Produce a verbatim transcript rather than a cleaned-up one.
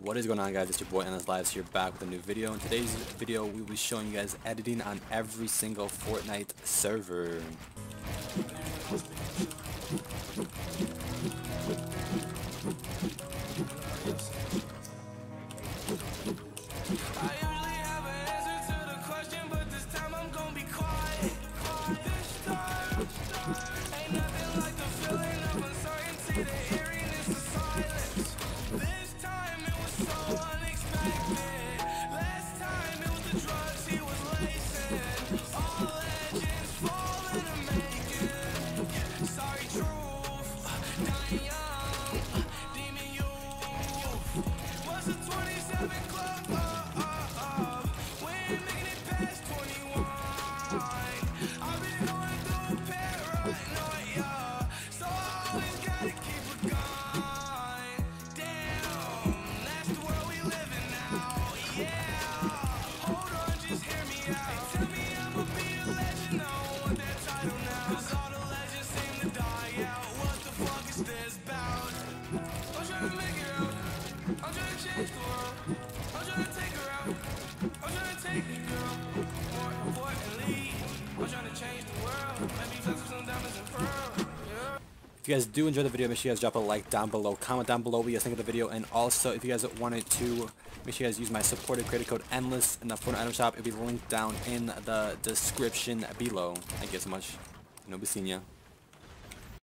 What is going on, guys? It's your boy Endless Lives here, back with a new video. In today's video, we will be showing you guys editing on every single Fortnite server. If you guys do enjoy the video, make sure you guys drop a like down below, comment down below what you guys think of the video, and also if you guys wanted to, make sure you guys use my supported creator code ENDLESS in the Fortnite item shop. It'll be linked down in the description below. Thank you guys so much. No, be seeing ya.